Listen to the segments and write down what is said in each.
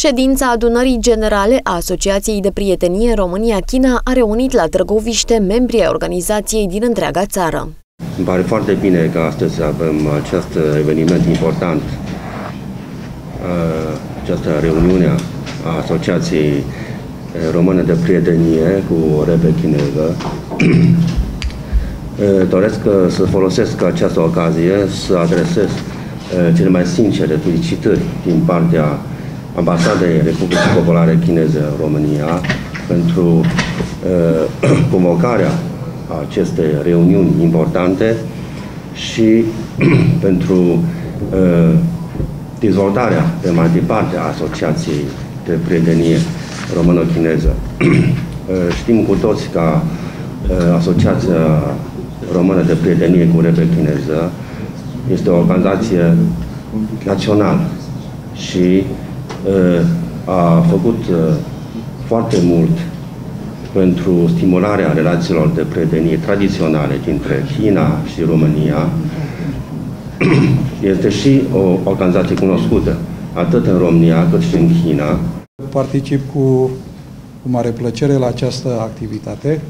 Ședința adunării generale a Asociației de Prietenie România-China a reunit la Târgoviște membrii ai organizației din întreaga țară. Îmi pare foarte bine că astăzi avem acest eveniment important, această reuniune a Asociației Române de Prietenie cu rebe chineză. Doresc să folosesc această ocazie să adresez cele mai sincere felicitări din partea Ambasadei Republicii Populare Chineze în România pentru convocarea acestei reuniuni importante și pentru dezvoltarea pe mai departe a Asociației de Prietenie Româno-Chineză. Știm cu toți că Asociația Română de Prietenie cu rebe chineză este o organizație națională și a făcut foarte mult pentru stimularea relațiilor de prietenie tradiționale dintre China și România. Este și o organizație cunoscută atât în România cât și în China. Particip cu mare plăcere la această activitate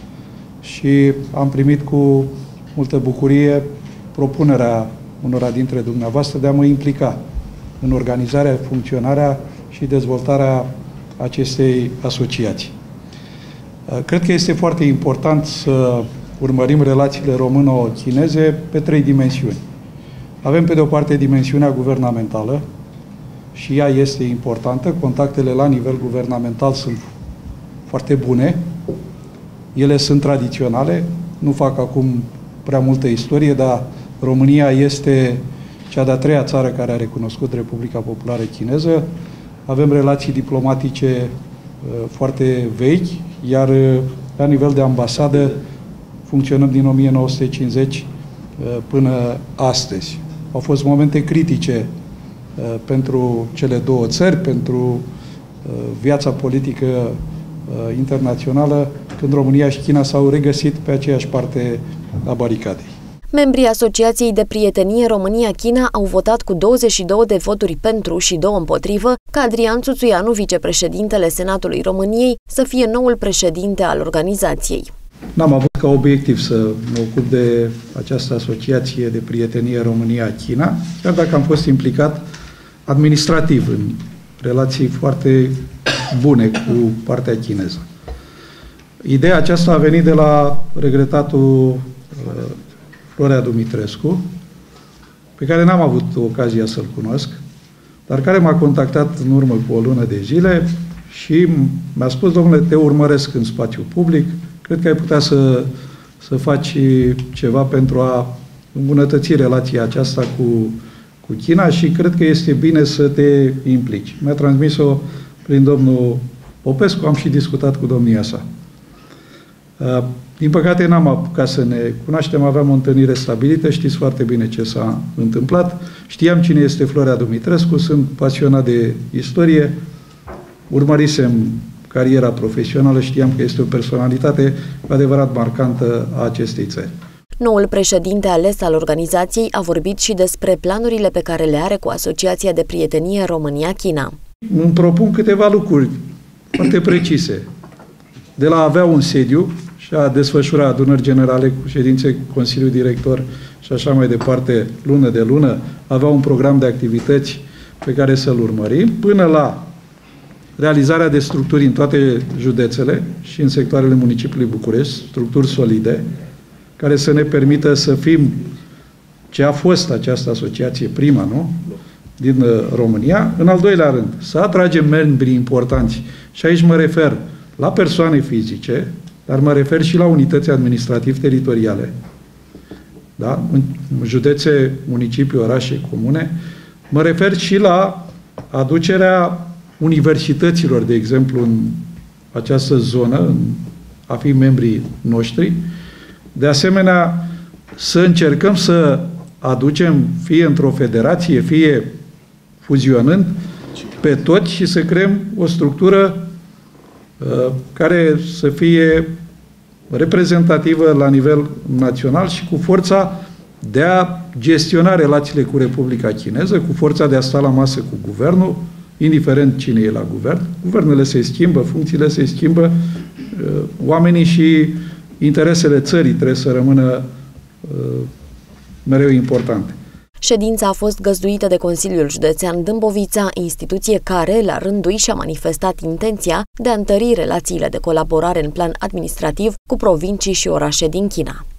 și am primit cu multă bucurie propunerea unora dintre dumneavoastră de a mă implica în organizarea, funcționarea și dezvoltarea acestei asociații. Cred că este foarte important să urmărim relațiile româno-chineze pe 3 dimensiuni. Avem pe de o parte dimensiunea guvernamentală și ea este importantă. Contactele la nivel guvernamental sunt foarte bune. Ele sunt tradiționale. Nu fac acum prea multă istorie, dar România este cea de-a 3-a țară care a recunoscut Republica Populară Chineză. Avem relații diplomatice foarte vechi, iar la nivel de ambasadă funcționăm din 1950 până astăzi. Au fost momente critice pentru cele două țări, pentru viața politică internațională, când România și China s-au regăsit pe aceeași parte a baricadei. Membrii Asociației de Prietenie România-China au votat cu 22 de voturi pentru și 2 împotrivă ca Adrian Țuțuianu, vicepreședintele Senatului României, să fie noul președinte al organizației. N-am avut ca obiectiv să mă ocup de această Asociație de Prietenie România-China, chiar dacă am fost implicat administrativ în relații foarte bune cu partea chineză. Ideea aceasta a venit de la regretatul Florea Dumitrescu, pe care n-am avut ocazia să-l cunosc, dar care m-a contactat în urmă cu o lună de zile și mi-a spus: domnule, te urmăresc în spațiu public, cred că ai putea să faci ceva pentru a îmbunătăți relația aceasta cu China și cred că este bine să te implici. Mi-a transmis-o prin domnul Popescu, am și discutat cu domnia sa. Din păcate n-am apucat să ne cunoaștem, aveam o întâlnire stabilită, știți foarte bine ce s-a întâmplat. Știam cine este Florea Dumitrescu, sunt pasionat de istorie, urmărisem cariera profesională, știam că este o personalitate cu adevărat marcantă a acestei țări. Noul președinte ales al organizației a vorbit și despre planurile pe care le are cu Asociația de Prietenie România-China. Îmi propun câteva lucruri foarte precise. De la a avea un sediu și a desfășura adunări generale cu ședințe Consiliul Director și așa mai departe, lună de lună, avea un program de activități pe care să-l urmărim, până la realizarea de structuri în toate județele și în sectoarele municipiului București, structuri solide, care să ne permită să fim ce a fost această asociație, prima, nu? Din România. În al doilea rând, să atragem membri importanți. Și aici mă refer la persoane fizice, dar mă refer și la unități administrativ-teritoriale. Da? În județe, municipii, orașe, comune. Mă refer și la aducerea universităților, de exemplu, în această zonă, a fi membrii noștri. De asemenea, să încercăm să aducem, fie într-o federație, fie fuzionând, pe toți și să creăm o structură care să fie reprezentativă la nivel național și cu forța de a gestiona relațiile cu Republica Chineză, cu forța de a sta la masă cu guvernul, indiferent cine e la guvern. Guvernele se schimbă, funcțiile se schimbă, oamenii și interesele țării trebuie să rămână mereu importante. Ședința a fost găzduită de Consiliul Județean Dâmbovița, instituție care, la rândul ei, și-a manifestat intenția de a întări relațiile de colaborare în plan administrativ cu provincii și orașe din China.